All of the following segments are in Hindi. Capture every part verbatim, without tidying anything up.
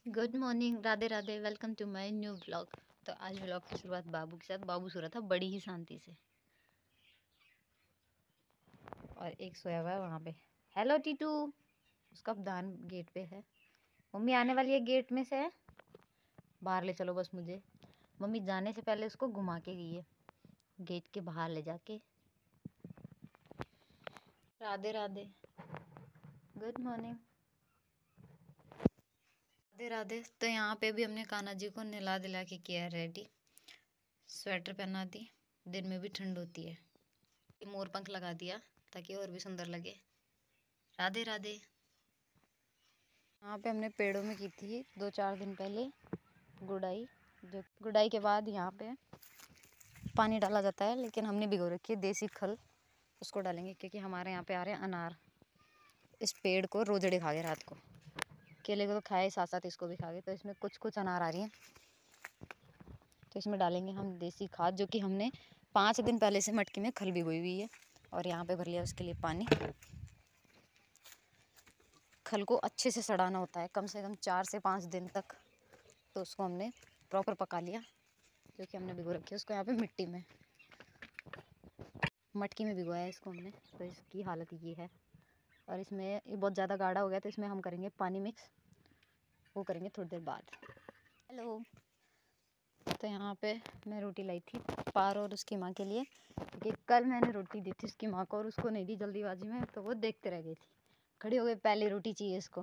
Good morning, Radhe Radhe. Welcome to my new vlog. तो आज व्लॉग की शुरुआत बाबू के साथ। बाबू सो रहा था बड़ी ही शांति से और एक सोया हुआ है वहाँ पे। हेलो टीटू। उसका दान गेट पे है। मम्मी आने वाली है गेट में से। बाहर ले चलो बस मुझे। मम्मी जाने से पहले उसको घुमा के गई है गेट के बाहर ले जाके। राधे राधे। Good morning. राधे राधे। तो यहाँ पे भी हमने कान्हा जी को नहला दिला के किया रेडी। स्वेटर पहना दी, दिन में भी ठंड होती है। मोर पंख लगा दिया ताकि और भी सुंदर लगे। राधे राधे। यहाँ पे हमने पेड़ों में की थी दो चार दिन पहले गुड़ाई। जो गुड़ाई के बाद यहाँ पे पानी डाला जाता है, लेकिन हमने भिगो रखी है देसी खल। उसको डालेंगे क्योंकि हमारे यहाँ पे आ रहे हैं अनार। इस पेड़ को रोजड़े खा गए रात को। केले को तो खाए, साथ साथ इसको भी खा गए। तो इसमें कुछ कुछ अनार आ रही हैं, तो इसमें डालेंगे हम देसी खाद, जो कि हमने पाँच दिन पहले से मटकी में खल भिगोई हुई है और यहाँ पे भर लिया उसके लिए पानी। खल को अच्छे से सड़ाना होता है कम से कम चार से पाँच दिन तक। तो उसको हमने प्रॉपर पका लिया, जो कि हमने भिगो रखी है उसको यहाँ पे मिट्टी में, मटकी में भिगोया है इसको हमने। तो इसकी हालत ये है। और इसमें ये बहुत ज़्यादा गाढ़ा हो गया, तो इसमें हम करेंगे पानी मिक्स। वो करेंगे थोड़ी देर बाद। हेलो। तो यहाँ पे मैं रोटी लाई थी पार और उसकी माँ के लिए, क्योंकि कल मैंने रोटी दी थी उसकी माँ को और उसको नहीं दी जल्दीबाजी में, तो वो देखते रह गई थी। खड़ी हो गई, पहले रोटी चाहिए इसको।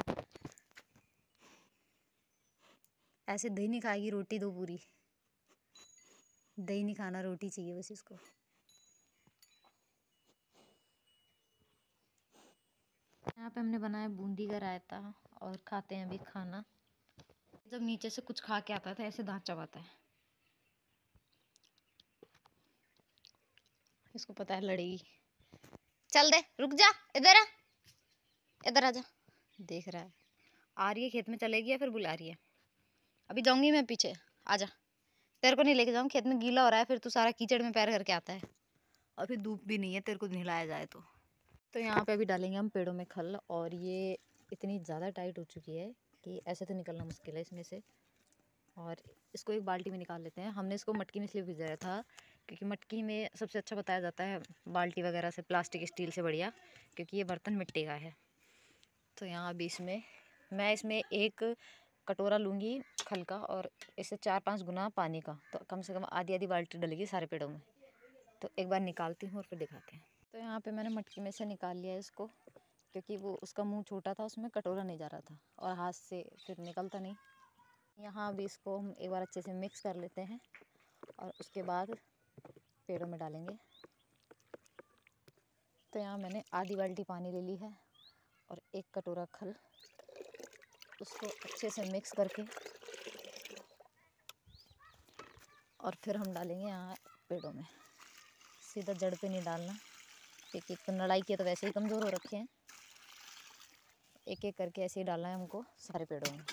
ऐसे दही नहीं खाएगी, रोटी दो पूरी। दही नहीं खाना, रोटी चाहिए बस इसको। यहाँ पे हमने बनाया बूंदी का रायता और खाते हैं अभी खाना। जब नीचे से कुछ खा के आता था ऐसे दांत चबाता है। इसको पता है लड़ेगी। चल दे, रुक जा, इधर आ, इधर आ जा। देख रहा है आ रही है, खेत में चलेगी या फिर बुला रही है। अभी जाऊंगी मैं पीछे, आजा। तेरे को नहीं लेके जाऊँ, खेत में गीला हो रहा है, फिर तू सारा कीचड़ में पैर करके आता है और फिर धूप भी नहीं है तेरे को नहलाया जाए तो। तो यहाँ पे अभी डालेंगे हम पेड़ों में खल, और ये इतनी ज़्यादा टाइट हो चुकी है कि ऐसे तो निकलना मुश्किल है इसमें से। और इसको एक बाल्टी में निकाल लेते हैं। हमने इसको मटकी में इसलिए भिजाया था क्योंकि मटकी में सबसे अच्छा बताया जाता है बाल्टी वगैरह से, प्लास्टिक स्टील से बढ़िया, क्योंकि ये बर्तन मिट्टी का है। तो यहाँ अभी इसमें मैं इसमें एक कटोरा लूँगी खल का, और इससे चार पाँच गुना पानी का, तो कम से कम आधी आधी बाल्टी डलेगी सारे पेड़ों में। तो एक बार निकालती हूँ और फिर दिखाते हैं। तो यहाँ पे मैंने मटकी में से निकाल लिया है इसको, क्योंकि वो उसका मुंह छोटा था, उसमें कटोरा नहीं जा रहा था और हाथ से फिर निकलता नहीं। यहाँ अभी इसको हम एक बार अच्छे से मिक्स कर लेते हैं और उसके बाद पेड़ों में डालेंगे। तो यहाँ मैंने आधी बाल्टी पानी ले ली है और एक कटोरा खल। उसको अच्छे से मिक्स करके और फिर हम डालेंगे यहाँ पेड़ों में। सीधा जड़ पे नहीं डालना, क्योंकि एक तो लड़ाई किया तो वैसे ही कमज़ोर हो रखे हैं। एक एक करके ऐसे ही डालना है हमको सारे पेड़ों में।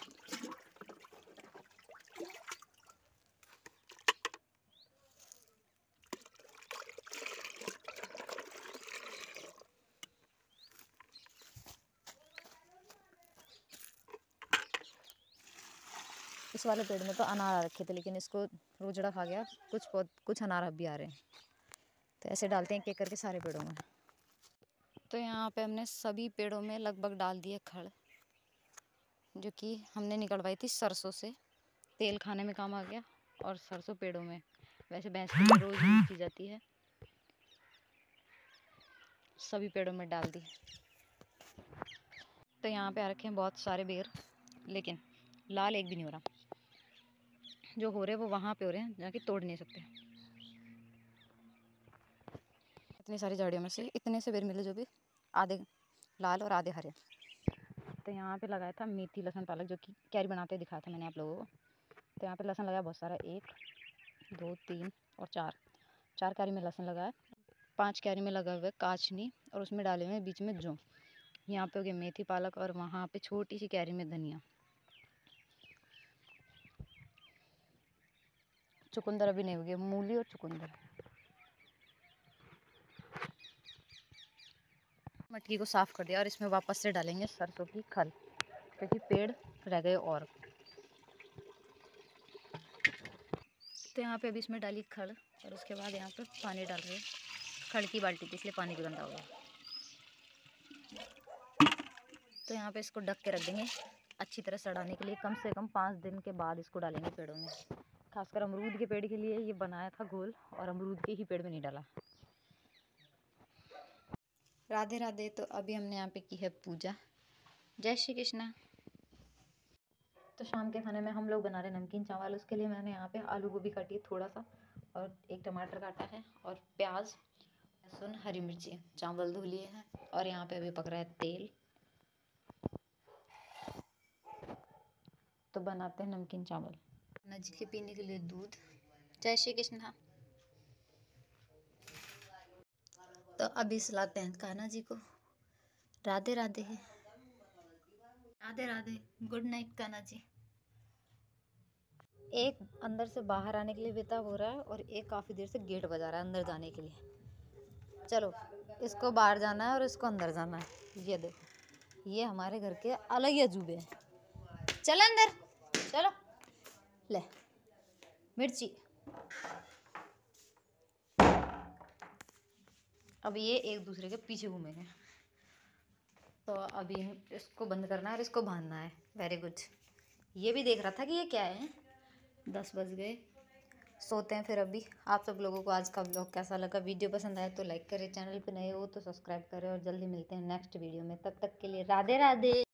इस वाले पेड़ में तो अनार आ रखे थे, लेकिन इसको रोजड़ा खा गया। कुछ बहुत कुछ अनार अब भी आ रहे हैं, तो ऐसे डालते हैं एक एक करके सारे पेड़ों में। तो यहाँ पे हमने सभी पेड़ों में लगभग डाल दिए खड़, जो कि हमने निकलवाई थी सरसों से। तेल खाने में काम आ गया, और सरसों पेड़ों में वैसे भैंस के लिए रोज़ यूज़ की जाती है। सभी पेड़ों में डाल दी। तो यहाँ पे आ रखे हैं बहुत सारे बेर, लेकिन लाल एक भी नहीं हो रहा। जो हो रहे हैं वो वहाँ पे हो रहे हैं जहाँ कि तोड़ नहीं सकते। इतनी सारी झाड़ियों में से इतने से बेर मिले, जो भी आधे लाल और आधे हरे। तो यहाँ पे लगाया था मेथी लहसुन पालक, जो कि कैरी बनाते दिखाया था मैंने आप लोगों को। तो यहाँ पे लहसुन लगाया बहुत सारा, एक दो तीन और चार चार कैरी में लहसुन लगाया। पांच कैरी में लगा हुआ है काचनी, और उसमें डाले हुए हैं बीच में जौ। यहाँ पे हो गया मेथी पालक, और वहाँ पे छोटी सी कैरी में धनिया। चुकंदर अभी नहीं हो गया, मूली और चुकंदर। मटकी को साफ कर दिया और इसमें वापस से डालेंगे सरसों की खल। क्योंकि पेड़ रह गए। और तो यहाँ पे अभी इसमें डाली खड़, और उसके बाद यहाँ पे पानी डाल रहे हैं। खड़ की बाल्टी थी इसलिए पानी भी गंदा हो गया। तो यहाँ पे इसको ढक के रख देंगे अच्छी तरह सड़ाने के लिए। कम से कम पाँच दिन के बाद इसको डालेंगे पेड़ों में। खासकर अमरूद के पेड़ के लिए ये बनाया था घोल, और अमरूद के ही पेड़ में नहीं डाला। राधे राधे। तो अभी हमने यहाँ पे की है पूजा। जय श्री कृष्णा। तो शाम के खाने में हम लोग बना रहे नमकीन चावल। उसके लिए मैंने यहाँ पे आलू गोभी काटी है थोड़ा सा, और एक टमाटर काटा है, और प्याज, लहसुन, हरी मिर्ची। चावल धो लिए हैं, और यहाँ पे अभी पक रहा है तेल। तो बनाते हैं नमकीन चावल। नजी के पीने के लिए दूध। जय श्री कृष्णा। तो अभी सुलाते हैं कान्हा जी को। राधे राधे। राधे राधे। Good night Kanha ji. एक अंदर से बाहर आने के लिए बेताब हो रहा है, और एक काफ़ी देर से गेट बजा रहा है अंदर जाने के लिए। चलो, इसको बाहर जाना है और इसको अंदर जाना है। ये देखो, ये हमारे घर के अलग ही अजूबे हैं। चल अंदर, चलो। ले मिर्ची। अब ये एक दूसरे के पीछे घूमेंगे। तो अभी इसको बंद करना है और इसको बांधना है। Very good. ये भी देख रहा था कि ये क्या है। दस बज गए, सोते हैं फिर। अभी आप सब लोगों को आज का ब्लॉग कैसा लगा? वीडियो पसंद आए तो लाइक करें, चैनल पे नए हो तो सब्सक्राइब करें, और जल्दी मिलते हैं नेक्स्ट वीडियो में। तब तक के लिए राधे राधे।